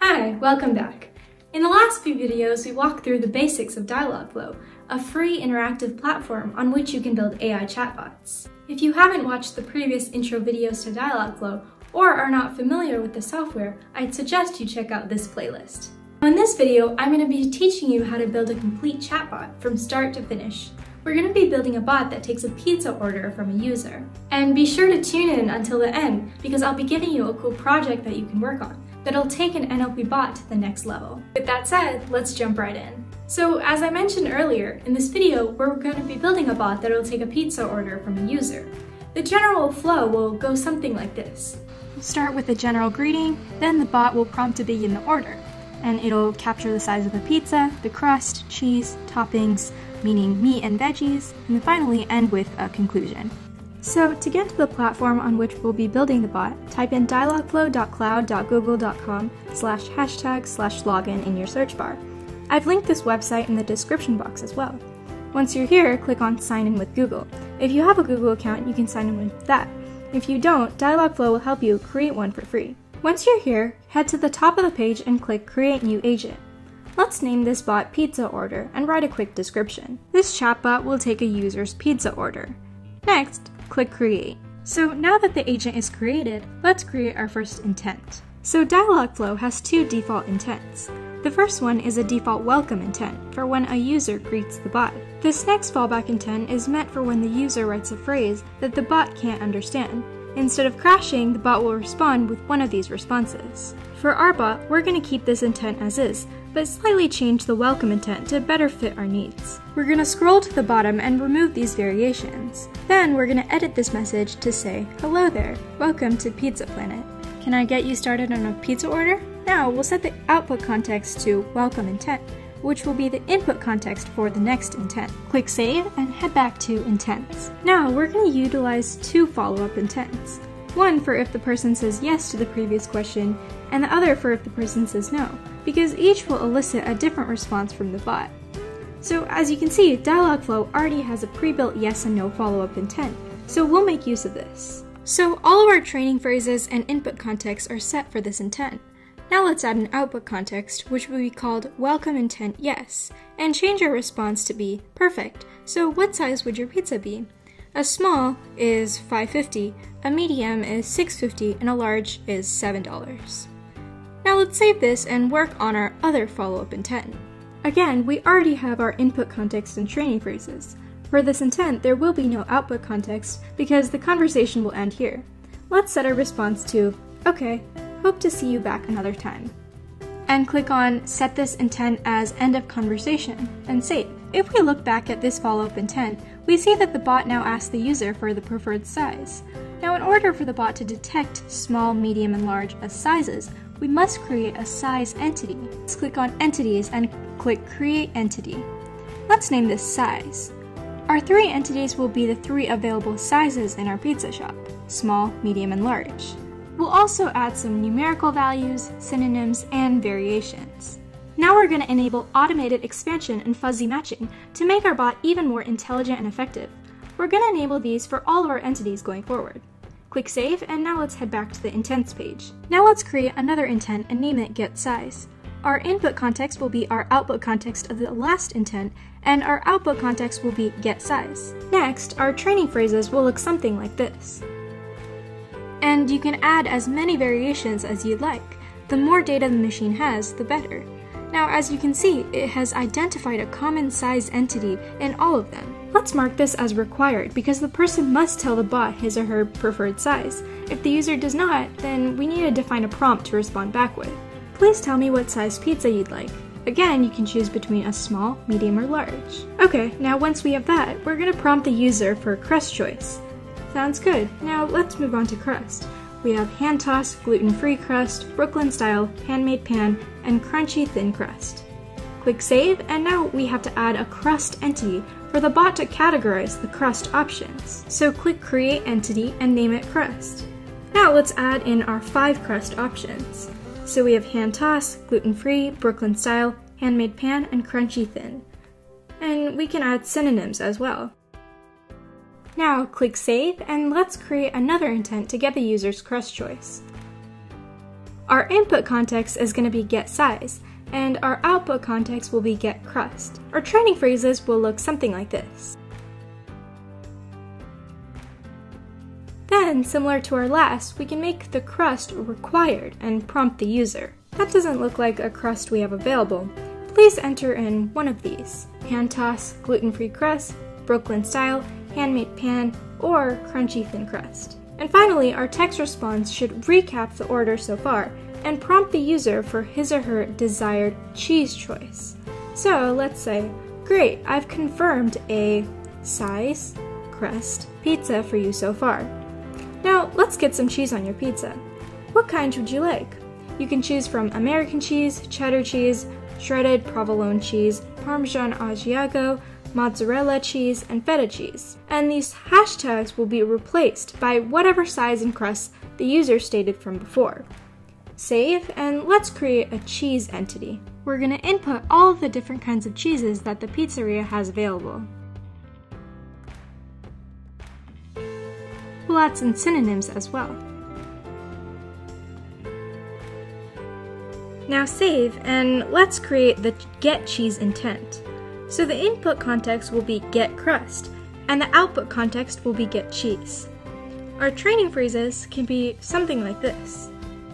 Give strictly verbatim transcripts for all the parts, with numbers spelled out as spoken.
Hi, welcome back. In the last few videos, we walked through the basics of Dialogflow, a free interactive platform on which you can build A I chatbots. If you haven't watched the previous intro videos to Dialogflow or are not familiar with the software, I'd suggest you check out this playlist. In this video, I'm going to be teaching you how to build a complete chatbot from start to finish. We're going to be building a bot that takes a pizza order from a user. And be sure to tune in until the end, because I'll be giving you a cool project that you can work on that'll take an N L P bot to the next level. With that said, let's jump right in. So as I mentioned earlier, in this video, we're going to be building a bot that'll take a pizza order from a user. The general flow will go something like this. We'll start with a general greeting, then the bot will prompt to begin the order. And it'll capture the size of the pizza, the crust, cheese, toppings, meaning meat and veggies, and finally end with a conclusion. So to get to the platform on which we'll be building the bot, type in dialogflow dot cloud dot google dot com slash hashtag slash login in your search bar. I've linked this website in the description box as well. Once you're here, click on Sign in with Google. If you have a Google account, you can sign in with that. If you don't, Dialogflow will help you create one for free. Once you're here, head to the top of the page and click Create New Agent. Let's name this bot Pizza Order and write a quick description. This chatbot will take a user's pizza order. Next, click Create. So now that the agent is created, let's create our first intent. So Dialogflow has two default intents. The first one is a default welcome intent for when a user greets the bot. This next fallback intent is meant for when the user writes a phrase that the bot can't understand. Instead of crashing, the bot will respond with one of these responses. For our bot, we're going to keep this intent as is, but slightly change the welcome intent to better fit our needs. We're going to scroll to the bottom and remove these variations. Then we're going to edit this message to say, "Hello there, welcome to Pizza Planet. Can I get you started on a pizza order?" Now we'll set the output context to welcome intent, which will be the input context for the next intent. Click Save and head back to Intents. Now we're going to utilize two follow-up intents. One for if the person says yes to the previous question, and the other for if the person says no, because each will elicit a different response from the bot. So as you can see, Dialogflow already has a pre-built yes and no follow-up intent, so we'll make use of this. So all of our training phrases and input contexts are set for this intent. Now let's add an output context, which will be called welcome intent yes, and change our response to be perfect. So what size would your pizza be? A small is five fifty, a medium is six fifty, and a large is seven dollars. Now let's save this and work on our other follow-up intent. Again, we already have our input context and training phrases. For this intent, there will be no output context because the conversation will end here. Let's set our response to, "Okay, hope to see you back another time." And click on Set this intent as End of Conversation and save. If we look back at this follow-up intent, we see that the bot now asks the user for the preferred size. Now in order for the bot to detect small, medium, and large as sizes, we must create a size entity. Let's click on Entities and click Create Entity. Let's name this Size. Our three entities will be the three available sizes in our pizza shop: small, medium, and large. We'll also add some numerical values, synonyms, and variations. Now we're going to enable automated expansion and fuzzy matching to make our bot even more intelligent and effective. We're going to enable these for all of our entities going forward. Click Save, and now let's head back to the Intents page. Now let's create another intent and name it Get Size. Our input context will be our output context of the last intent, and our output context will be Get Size. Next, our training phrases will look something like this. And you can add as many variations as you'd like. The more data the machine has, the better. Now, as you can see, it has identified a common size entity in all of them. Let's mark this as required because the person must tell the bot his or her preferred size. If the user does not, then we need to define a prompt to respond back with. Please tell me what size pizza you'd like. Again, you can choose between a small, medium, or large. Okay, now once we have that, we're going to prompt the user for a crust choice. Sounds good. Now let's move on to crust. We have hand-tossed, gluten-free crust, Brooklyn-style, handmade pan, and crunchy thin crust. Click Save, and now we have to add a crust entity for the bot to categorize the crust options. So click Create Entity and name it Crust. Now let's add in our five crust options. So we have hand-tossed, gluten-free, Brooklyn-style, handmade pan, and crunchy thin. And we can add synonyms as well. Now click Save, and let's create another intent to get the user's crust choice. Our input context is going to be get size, and our output context will be get crust. Our training phrases will look something like this. Then, similar to our last, we can make the crust required and prompt the user. That doesn't look like a crust we have available. Please enter in one of these: hand toss, gluten-free crust, Brooklyn style, handmade pan, or crunchy thin crust. And finally, our text response should recap the order so far and prompt the user for his or her desired cheese choice. So let's say, great, I've confirmed a size, crust, pizza for you so far. Now let's get some cheese on your pizza. What kind would you like? You can choose from American cheese, cheddar cheese, shredded provolone cheese, Parmesan Asiago, mozzarella cheese, and feta cheese. And these hashtags will be replaced by whatever size and crust the user stated from before. Save, and let's create a cheese entity. We're going to input all of the different kinds of cheeses that the pizzeria has available. We'll add some synonyms as well. Now save, and let's create the get cheese intent. So the input context will be get crust, and the output context will be get cheese. Our training phrases can be something like this.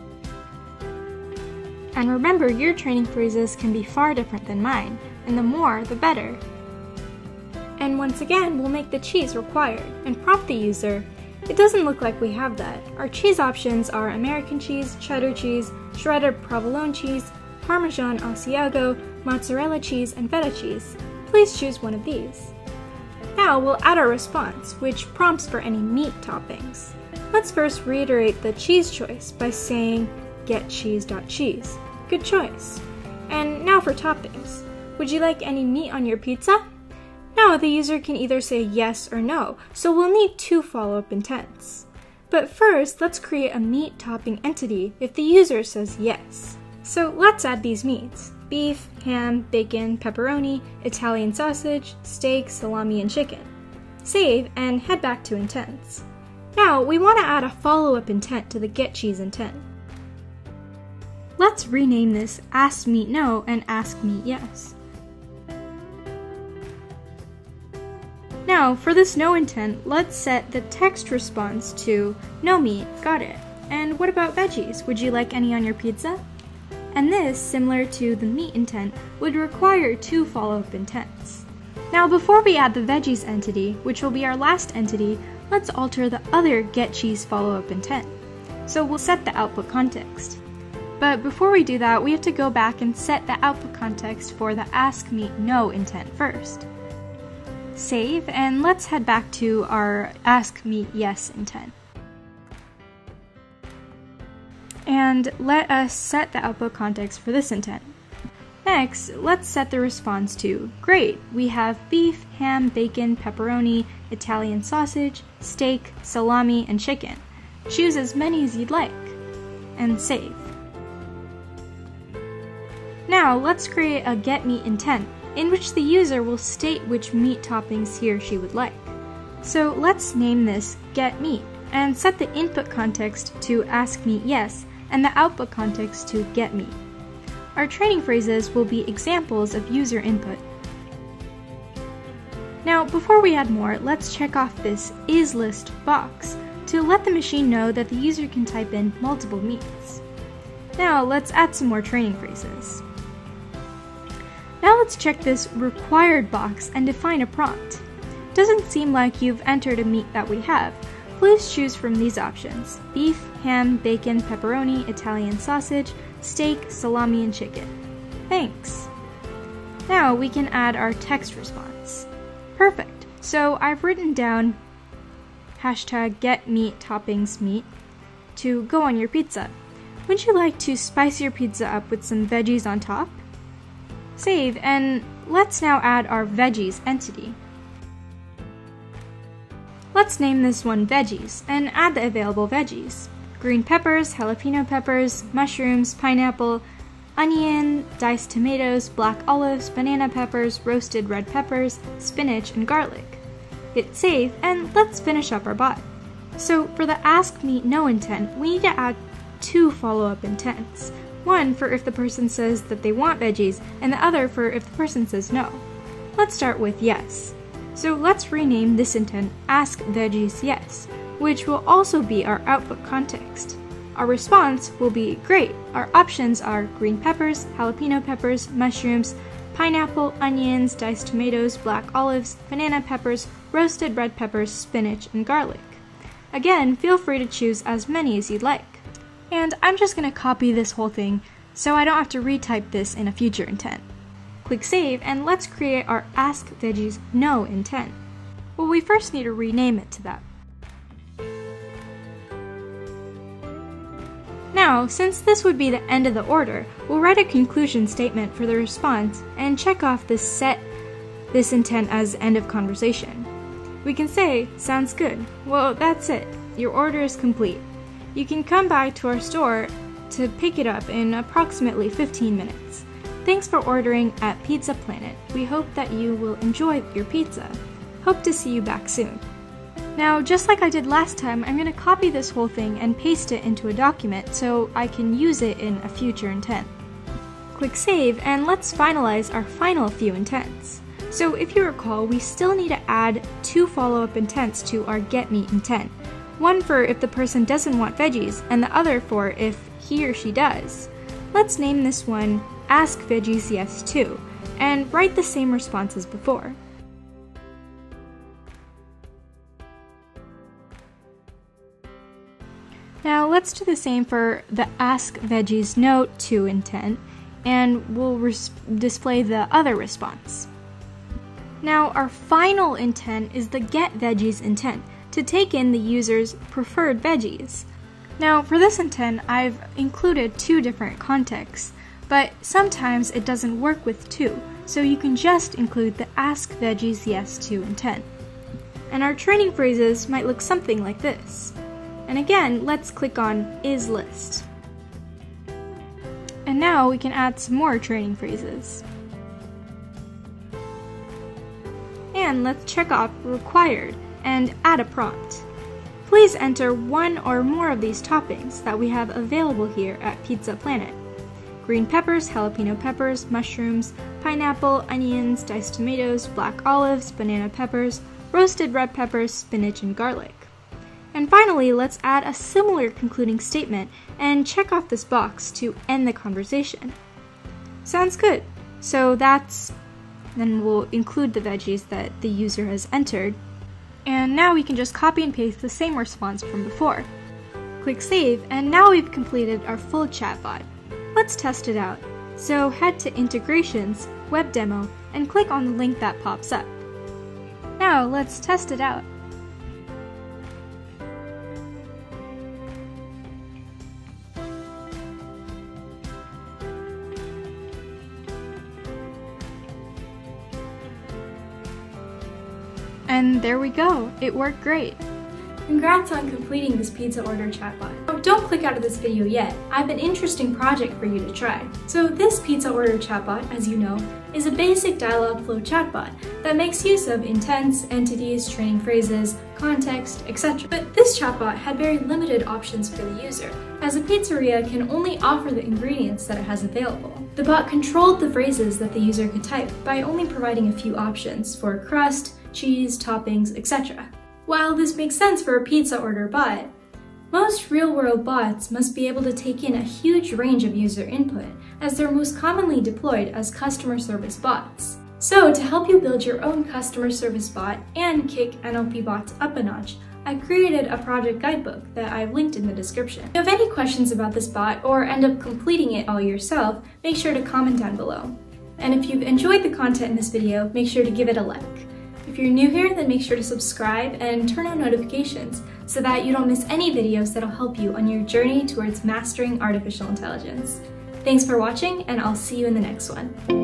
And remember, your training phrases can be far different than mine, and the more, the better. And once again, we'll make the cheese required and prompt the user. It doesn't look like we have that. Our cheese options are American cheese, cheddar cheese, shredded provolone cheese, Parmesan Asiago, mozzarella cheese, and feta cheese. Please choose one of these. Now we'll add our response, which prompts for any meat toppings. Let's first reiterate the cheese choice by saying get cheese.cheese. Good choice. And now for toppings. Would you like any meat on your pizza? Now the user can either say yes or no, so we'll need two follow-up intents. But first, let's create a meat topping entity if the user says yes. So let's add these meats: beef, ham, bacon, pepperoni, Italian sausage, steak, salami, and chicken. Save and head back to intents. Now we want to add a follow-up intent to the get cheese intent. Let's rename this ask meat no and ask meat yes. Now for this no intent, let's set the text response to no meat, got it. And what about veggies? Would you like any on your pizza? And this, similar to the meat intent, would require two follow-up intents. Now before we add the veggies entity, which will be our last entity, let's alter the other get cheese follow-up intent. So we'll set the output context. But before we do that, we have to go back and set the output context for the ask meat no intent first. Save, and let's head back to our ask meat yes intent. And let us set the output context for this intent. Next, let's set the response to, great, we have beef, ham, bacon, pepperoni, Italian sausage, steak, salami, and chicken. Choose as many as you'd like. And save. Now, let's create a get meat intent, in which the user will state which meat toppings he or she would like. So let's name this get meat, and set the input context to ask meat yes, and the output context to get meat. Our training phrases will be examples of user input. Now, before we add more, let's check off this is list box to let the machine know that the user can type in multiple meats. Now, let's add some more training phrases. Now let's check this required box and define a prompt. Doesn't seem like you've entered a meat that we have. Please choose from these options: beef, ham, bacon, pepperoni, Italian sausage, steak, salami, and chicken. Thanks. Now we can add our text response. Perfect. So I've written down hashtag get meat toppings meat to go on your pizza. Would you like to spice your pizza up with some veggies on top? Save, and let's now add our veggies entity. Let's name this one veggies and add the available veggies: green peppers, jalapeno peppers, mushrooms, pineapple, onion, diced tomatoes, black olives, banana peppers, roasted red peppers, spinach, and garlic. Hit save, and let's finish up our bot. So for the ask meat no intent, we need to add two follow-up intents. One for if the person says that they want veggies, and the other for if the person says no. Let's start with yes. So let's rename this intent Ask Veggies Yes, which will also be our output context. Our response will be great. Our options are green peppers, jalapeno peppers, mushrooms, pineapple, onions, diced tomatoes, black olives, banana peppers, roasted red peppers, spinach, and garlic. Again, feel free to choose as many as you'd like. And I'm just going to copy this whole thing so I don't have to retype this in a future intent. Click Save, and let's create our Ask Veggies No intent. Well, we first need to rename it to that. Now, since this would be the end of the order, we'll write a conclusion statement for the response and check off this set this intent as end of conversation. We can say, sounds good. Well, that's it. Your order is complete. You can come back to our store to pick it up in approximately fifteen minutes. Thanks for ordering at Pizza Planet. We hope that you will enjoy your pizza. Hope to see you back soon. Now, just like I did last time, I'm going to copy this whole thing and paste it into a document so I can use it in a future intent. Click Save, and let's finalize our final few intents. So if you recall, we still need to add two follow-up intents to our get me intent. One for if the person doesn't want veggies, and the other for if he or she does. Let's name this one Ask Veggies Yes Too, and write the same response as before. Now let's do the same for the Ask Veggies No To intent, and we'll display the other response. Now our final intent is the Get Veggies intent, to take in the user's preferred veggies. Now for this intent, I've included two different contexts, but sometimes it doesn't work with two, so you can just include the Ask Veggies Yes To intent. And our training phrases might look something like this. And again, let's click on Is List. And now we can add some more training phrases. And let's check off Required and add a prompt. Please enter one or more of these toppings that we have available here at Pizza Planet. Green peppers, jalapeno peppers, mushrooms, pineapple, onions, diced tomatoes, black olives, banana peppers, roasted red peppers, spinach, and garlic. And finally, let's add a similar concluding statement and check off this box to end the conversation. Sounds good. So that's, then we'll include the veggies that the user has entered. And now we can just copy and paste the same response from before. Click Save, and now we've completed our full chatbot. Let's test it out. So head to Integrations, Web Demo, and click on the link that pops up. Now let's test it out. And there we go, it worked great. Congrats on completing this pizza order chatbot. Oh, don't click out of this video yet. I have an interesting project for you to try. So this pizza order chatbot, as you know, is a basic Dialogflow chatbot that makes use of intents, entities, training phrases, context, et cetera. But this chatbot had very limited options for the user, as a pizzeria can only offer the ingredients that it has available. The bot controlled the phrases that the user could type by only providing a few options for crust, cheese, toppings, et cetera. While this makes sense for a pizza order bot, most real-world bots must be able to take in a huge range of user input, as they're most commonly deployed as customer service bots. So to help you build your own customer service bot and kick N L P bots up a notch, I created a project guidebook that I've linked in the description. If you have any questions about this bot or end up completing it all yourself, make sure to comment down below. And if you've enjoyed the content in this video, make sure to give it a like. If you're new here, then make sure to subscribe and turn on notifications so that you don't miss any videos that'll help you on your journey towards mastering artificial intelligence. Thanks for watching, and I'll see you in the next one.